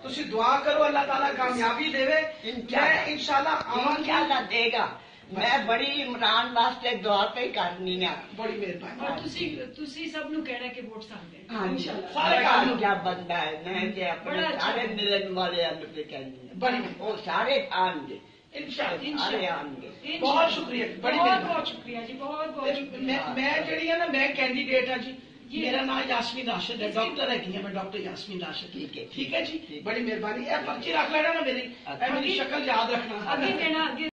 तुसी दुआ करो अल्लाह ताला कामयाबी देवे। मैं इंशाल्लाह देगा। मैं बड़ी इमरान वास्ते दुआ पे करनी है। बड़ी मेहरबानी। और तुसी सब नु कहना कि वोट सांदे इंशाल्लाह सारे काम क्या बनता है। मैं जे अपने सारे मिलन वाले पे कहनी है बड़ी वो सारे आएंगे इंशाल्लाह सारे आएंगे। बहुत शुक्रिया, बड़ी बहुत शुक्रिया जी, बहुत बहुत शुक्रिया। मैं जड़ी है ना, मैं कैंडिडेट हाँ जी। मेरा नाम यास्मीन राशिद है, डॉक्टर है, मैं डॉक्टर यास्मीन राशिद। ठीक है जी, बड़ी मेहरबानी। पर्ची रख लेना ना मेरी शक्ल याद रखना। आगे देना।